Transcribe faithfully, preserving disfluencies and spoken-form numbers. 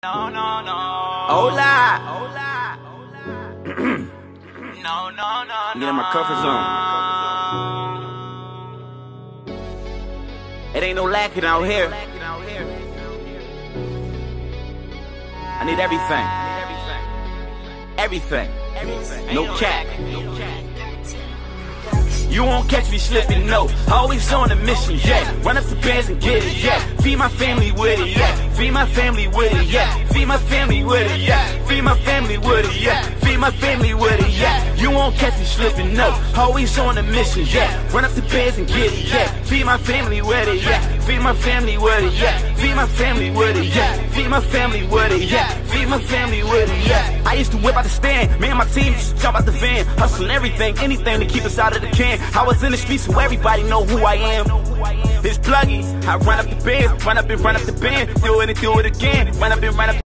No, no, no. Hola. Hola. No, no, no. Get in my comfort zone. It ain't no lacking out here. I need everything. Everything. No cap. You won't catch me slipping, no. Always on a mission, yeah. Run up the bands and get it, yeah. Feed my family with it, yeah. Feed my family with it, yeah. Feed my family with it, yeah. Feed my family with it, yeah. Feed my family with it, yeah. You won't catch me slipping, no. Always on a mission, yeah. Run up the bands and get it, yeah. Feed my family with it, yeah. Feed my family with it, yeah. Feed my family with it, yeah. Feed my family with it, yeah. Feed my family with it, yeah. I used to whip out the stand. Me and my team used to jump out the van. Hustling everything, anything to keep us out of the can. I was in the streets so everybody know who I am. It's Pluggy. I run up the bands, run up and run up the band. Do it and do it again. Run up and run up.